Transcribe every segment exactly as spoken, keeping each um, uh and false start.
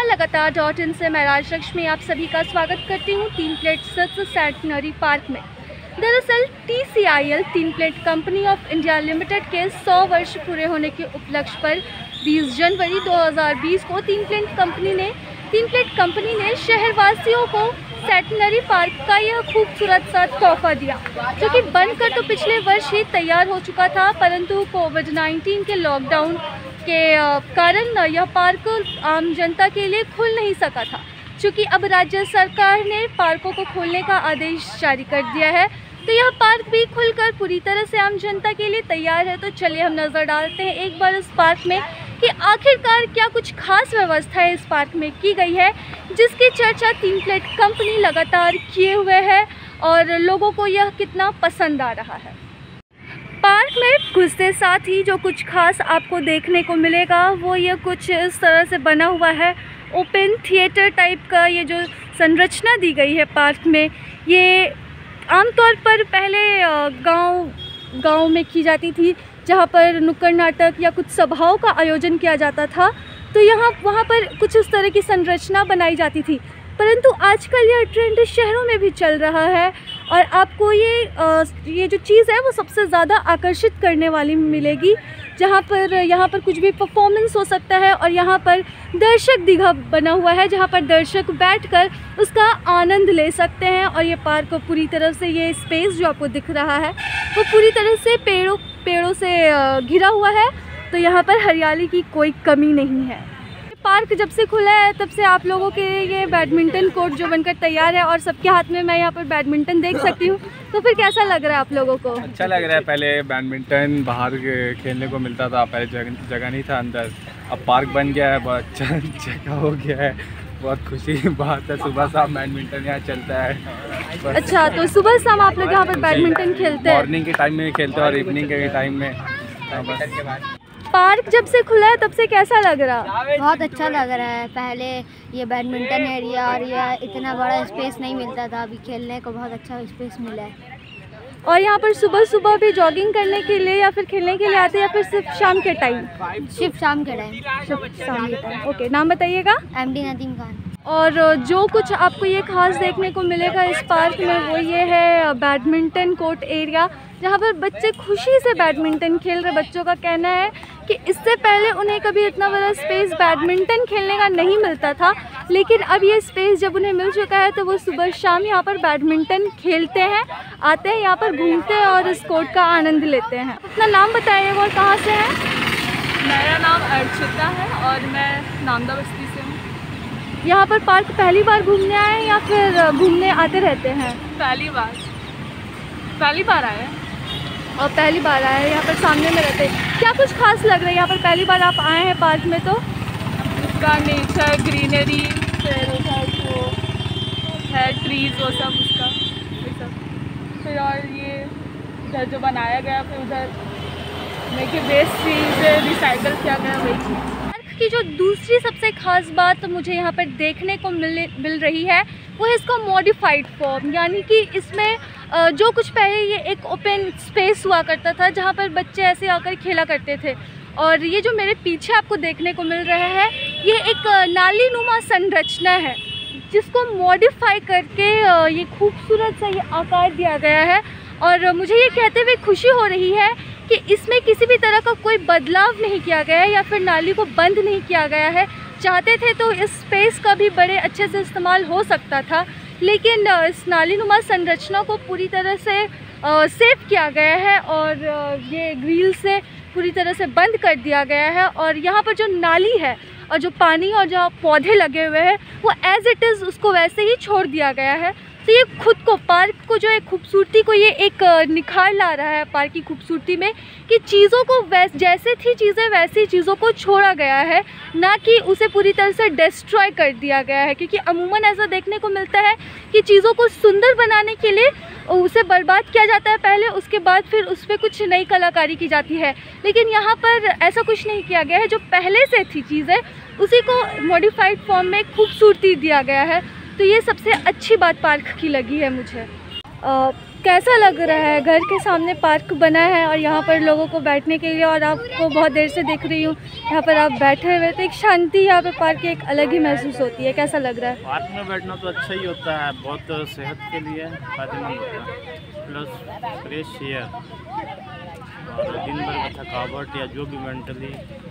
लगातार dot in से मैं राजलक्ष्मी आप सभी का स्वागत करती हूँ तीन प्लेट सत्स सेंटनरी पार्क में। दरअसल टी सी आई एल तीन plate company of India limited के सौ वर्ष पूरे होने के उपलक्ष्य पर बीस जनवरी दो हज़ार बीस को तीन प्लेट कंपनी ने तीन प्लेट कंपनी ने शहरवासियों को सेंटनरी पार्क का यह खूबसूरत सा तोहफा दिया, जो कि बनकर तो पिछले वर्ष ही तैयार हो चुका था, परंतु कोविड नाइन्टीन के लॉकडाउन के कारण यह पार्क आम जनता के लिए खुल नहीं सका था। चूँकि अब राज्य सरकार ने पार्कों को खोलने का आदेश जारी कर दिया है, तो यह पार्क भी खुलकर पूरी तरह से आम जनता के लिए तैयार है। तो चलिए हम नज़र डालते हैं एक बार इस पार्क में कि आखिरकार क्या कुछ खास व्यवस्थाएं इस पार्क में की गई है, जिसकी चर्चा तीन प्लेट कंपनी लगातार किए हुए है और लोगों को यह कितना पसंद आ रहा है। पार्क में घुसते साथ ही जो कुछ खास आपको देखने को मिलेगा वो ये कुछ इस तरह से बना हुआ है, ओपन थिएटर टाइप का ये जो संरचना दी गई है पार्क में। ये आमतौर पर पहले गांव गांव में की जाती थी, जहां पर नुक्कड़ नाटक या कुछ सभाओं का आयोजन किया जाता था, तो यहाँ वहाँ पर कुछ इस तरह की संरचना बनाई जाती थी। परंतु आजकल यह ट्रेंड शहरों में भी चल रहा है और आपको ये आ, ये जो चीज़ है वो सबसे ज़्यादा आकर्षित करने वाली मिलेगी, जहाँ पर यहाँ पर कुछ भी परफॉर्मेंस हो सकता है और यहाँ पर दर्शक दीघा बना हुआ है, जहाँ पर दर्शक बैठकर उसका आनंद ले सकते हैं। और ये पार्क पूरी तरह से, ये स्पेस जो आपको दिख रहा है वो पूरी तरह से पेड़ों पेड़ों से घिरा हुआ है, तो यहाँ पर हरियाली की कोई कमी नहीं है। पार्क जब से खुला है तब से आप लोगों के ये बैडमिंटन कोर्ट जो बनकर तैयार है और सबके हाथ में मैं यहाँ पर बैडमिंटन देख सकती हूँ, तो फिर कैसा लग रहा है आप लोगों को? अच्छा लग रहा है। पहले बैडमिंटन बाहर खेलने को मिलता था, पहले जगह जगह नहीं था अंदर, अब पार्क बन गया है, बहुत अच्छा जगह हो गया है, बहुत खुशी की बात है। सुबह शाम बैडमिंटन यहाँ चलता है। अच्छा, तो सुबह शाम आप लोग यहाँ पर बैडमिंटन खेलते हैं? मॉर्निंग के टाइम में खेलते हैं और इवनिंग के टाइम में। पार्क जब से खुला है तब से कैसा लग रहा? बहुत अच्छा लग रहा है। पहले ये बैडमिंटन एरिया और ये इतना बड़ा स्पेस नहीं मिलता था, अभी खेलने को बहुत अच्छा स्पेस मिला है। और यहाँ पर सुबह सुबह भी जॉगिंग करने के लिए या फिर खेलने के लिए आते हैं या फिर सिर्फ शाम के टाइम? सिर्फ शाम के टाइम। सिर्फ शाम के टाइम। ओके, नाम बताइएगा? M D Nadeem Khan. और जो कुछ आपको ये खास देखने को मिलेगा इस पार्क में वो ये है बैडमिंटन कोर्ट एरिया, जहाँ पर बच्चे खुशी से बैडमिंटन खेल रहे। बच्चों का कहना है कि इससे पहले उन्हें कभी इतना बड़ा स्पेस बैडमिंटन खेलने का नहीं मिलता था, लेकिन अब ये स्पेस जब उन्हें मिल चुका है तो वो सुबह शाम यहाँ पर बैडमिंटन खेलते हैं, आते हैं यहाँ पर, घूमते हैं और इस कोर्ट का आनंद लेते हैं। अपना नाम बताइएगा और कहाँ से हैं? मेरा नाम अर्चिता है और मैं नामदा बस्ती से हूँ। यहाँ पर पार्क पहली बार घूमने आए हैं या फिर घूमने आते रहते हैं? पहली बार पहली बार आए हैं। और पहली बार आए हैं, यहाँ पर सामने में रहते हैं। क्या कुछ खास लग रहा है यहाँ पर पहली बार आप आए हैं पार्क में? तो उसका नेचर, ग्रीनरी, फिर उधर जो है ट्रीज वो सब, उसका ये सब, फिर और ये इधर जो बनाया गया, फिर उधर देखिए वेस्ट से रिसाइकल किया गया वही चीज़। की जो दूसरी सबसे खास बात मुझे यहाँ पर देखने को मिल मिल रही है वो है इसका मॉडिफाइड फॉर्म, यानी कि इसमें जो कुछ पहले ये एक ओपन स्पेस हुआ करता था जहाँ पर बच्चे ऐसे आकर खेला करते थे, और ये जो मेरे पीछे आपको देखने को मिल रहा है ये एक नाली नुमा संरचना है, जिसको मॉडिफाई करके ये खूबसूरत सा ये आकार दिया गया है। और मुझे ये कहते हुए खुशी हो रही है कि इसमें किसी भी तरह का कोई बदलाव नहीं किया गया है या फिर नाली को बंद नहीं किया गया है। चाहते थे तो इस स्पेस का भी बड़े अच्छे से इस्तेमाल हो सकता था, लेकिन इस नाली नुमा संरचना को पूरी तरह से सेव किया गया है और ये ग्रिल से पूरी तरह से बंद कर दिया गया है। और यहाँ पर जो नाली है और जो पानी और जो पौधे लगे हुए हैं वो एज इट इज़ उसको वैसे ही छोड़ दिया गया है। तो ये खुद को, पार्क को जो है खूबसूरती को ये एक निखार ला रहा है पार्क की खूबसूरती में, कि चीज़ों को वैस जैसे थी चीज़ें वैसी चीज़ों को छोड़ा गया है, ना कि उसे पूरी तरह से डिस्ट्रॉय कर दिया गया है। क्योंकि अमूमन ऐसा देखने को मिलता है कि चीज़ों को सुंदर बनाने के लिए उसे बर्बाद किया जाता है पहले, उसके बाद फिर उस पर कुछ नई कलाकारी की जाती है, लेकिन यहाँ पर ऐसा कुछ नहीं किया गया है। जो पहले से थी चीज़ें उसी को मॉडिफाइड फॉर्म में खूबसूरती दिया गया है। तो ये सबसे अच्छी बात पार्क की लगी है मुझे। आ, कैसा लग रहा है? घर के सामने पार्क बना है और यहाँ पर लोगों को बैठने के लिए, और आपको बहुत देर से देख रही हूँ यहाँ पर आप बैठे हुए, तो एक शांति यहाँ पे पार्क की एक अलग ही महसूस होती है। कैसा लग रहा है? पार्क में बैठना तो अच्छा ही होता है, बहुत सेहत के लिए फायदेमंद होता है, प्लस फ्रेश एयर और दिन भर का थकावट या जो भी मेंटली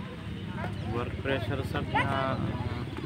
वर्क प्रेशर सब यहाँ।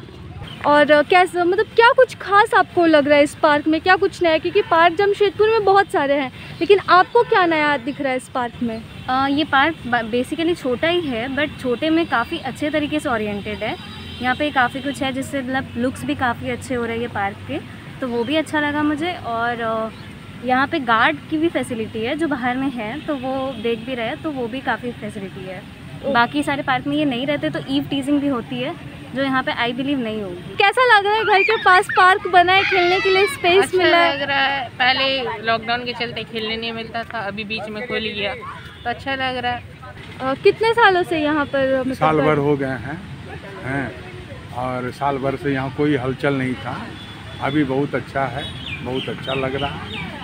और कैसा, मतलब क्या कुछ खास आपको लग रहा है इस पार्क में? क्या कुछ नया? क्योंकि पार्क जमशेदपुर में बहुत सारे हैं, लेकिन आपको क्या नया दिख रहा है इस पार्क में? आ, ये पार्क बेसिकली छोटा ही है, बट छोटे में काफ़ी अच्छे तरीके से ओरिएंटेड है। यहाँ पे काफ़ी कुछ है जिससे मतलब लुक्स भी काफ़ी अच्छे हो रहे हैं पार्क के, तो वो भी अच्छा लगा मुझे। और यहाँ पे गार्ड की भी फैसिलिटी है, जो बाहर में है तो वो देख भी रहे हैं, तो वो भी काफ़ी फैसिलिटी है। बाकी सारे पार्क में ये नहीं रहते, तो ईव टीजिंग भी होती है जो यहाँ पे आई बिलीव नहीं होगी। कैसा लग रहा है? घर के पास पार्क बना है, खेलने के लिए स्पेस अच्छा मिला है। लग रहा है। पहले लॉकडाउन के चलते खेलने नहीं मिलता था, अभी बीच में खुल गया तो अच्छा लग रहा है। आ, कितने सालों से यहाँ पर? मतलब साल भर हो गए हैं हैं और साल भर से यहाँ कोई हलचल नहीं था, अभी बहुत अच्छा है, बहुत अच्छा लग रहा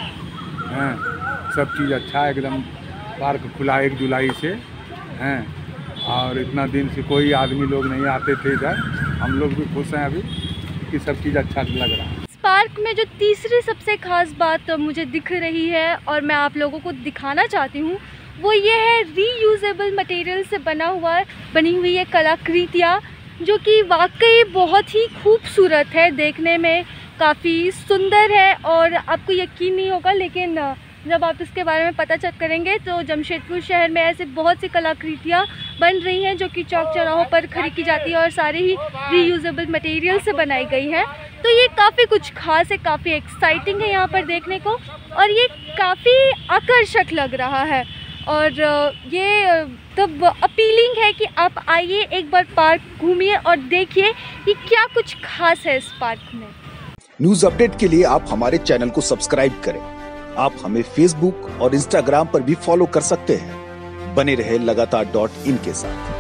है। सब चीज़ अच्छा है, एकदम पार्क खुला एक जुलाई से हैं, और इतना दिन से कोई आदमी लोग नहीं आते थे इधर। हम लोग भी खुश हैं अभी कि सब चीज़ अच्छा लग रहा है। इस पार्क में जो तीसरी सबसे खास बात मुझे दिख रही है और मैं आप लोगों को दिखाना चाहती हूँ, वो ये है रीयूजेबल मटेरियल से बना हुआ बनी हुई ये कलाकृतियाँ, जो कि वाकई बहुत ही खूबसूरत है, देखने में काफ़ी सुंदर है। और आपको यकीन नहीं होगा, लेकिन जब आप इसके बारे में पता चेक करेंगे तो जमशेदपुर शहर में ऐसे बहुत सी कलाकृतियाँ बन रही हैं जो कि चौक चौराहों पर खड़ी की जाती है और सारे ही रीयूजेबल मटेरियल से बनाई गई है। तो ये काफ़ी कुछ खास है, काफ़ी एक्साइटिंग है यहाँ पर देखने को, और ये काफ़ी आकर्षक लग रहा है। और ये तब अपीलिंग है कि आप आइए, एक बार पार्क घूमिए और देखिए कि क्या कुछ खास है इस पार्क में। न्यूज अपडेट के लिए आप हमारे चैनल को सब्सक्राइब करें। आप हमें फेसबुक और इंस्टाग्राम पर भी फॉलो कर सकते हैं। बने रहे लगातार डॉट इन के साथ।